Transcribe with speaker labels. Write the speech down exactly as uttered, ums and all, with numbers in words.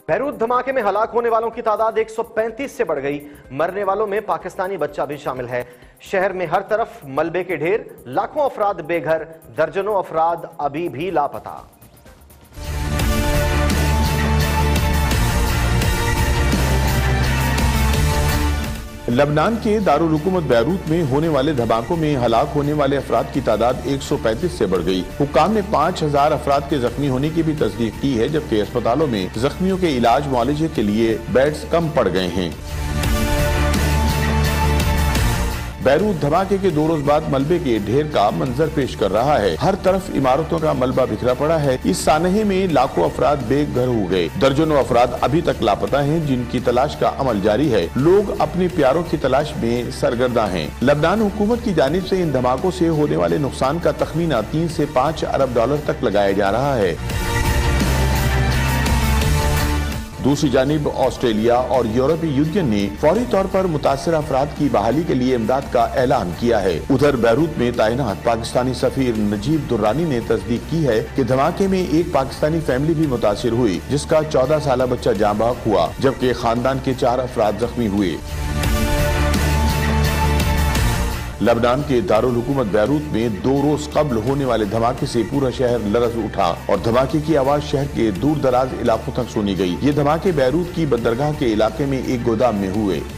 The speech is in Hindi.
Speaker 1: बैरूत धमाके में हलाक होने वालों की तादाद एक सौ पैंतीस से बढ़ गई। मरने वालों में पाकिस्तानी बच्चा भी शामिल है। शहर में हर तरफ मलबे के ढेर, लाखों अफराद बेघर, दर्जनों अफराद अभी भी लापता।
Speaker 2: लबनान के दारुल हुकूमत बैरूत में होने वाले धमाकों में हलाक होने वाले अफराद की तादाद एक सौ पैंतीस से बढ़ गई। हुक्काम ने पाँच हजार अफराद के जख्मी होने की भी तस्दीक की है, जबकि अस्पतालों में जख्मियों के इलाज मुआलजे के लिए बेड्स कम पड़ गए हैं। बैरूत धमाके के दो रोज बाद मलबे के ढेर का मंजर पेश कर रहा है। हर तरफ इमारतों का मलबा बिखरा पड़ा है। इस सानहे में लाखों अफराद बेघर हो गए। दर्जनों अफराद अभी तक लापता हैं, जिनकी तलाश का अमल जारी है। लोग अपने प्यारों की तलाश में सरगर्दा हैं। लबनान हुकूमत की जानिब से इन धमाकों से होने वाले नुकसान का तखमीना तीन से पाँच अरब डॉलर तक लगाया जा रहा है। दूसरी जानिब ऑस्ट्रेलिया और यूरोपीय यूनियन ने फौरी तौर पर मुतासिर अफराद की बहाली के लिए इमदाद का ऐलान किया है। उधर बैरूत में तैनात पाकिस्तानी सफीर नजीब दुर्रानी ने तस्दीक की है कि धमाके में एक पाकिस्तानी फैमिली भी मुतासिर हुई, जिसका चौदह साल बच्चा जाँ बहक हुआ, जबकि खानदान के चार अफराद जख्मी हुए। लबनान के दारुल हुकूमत बैरूत में दो रोज कबल होने वाले धमाके से पूरा शहर लरज उठा और धमाके की आवाज शहर के दूर दराज इलाकों तक सुनी गई। ये धमाके बैरूत की बंदरगाह के इलाके में एक गोदाम में हुए।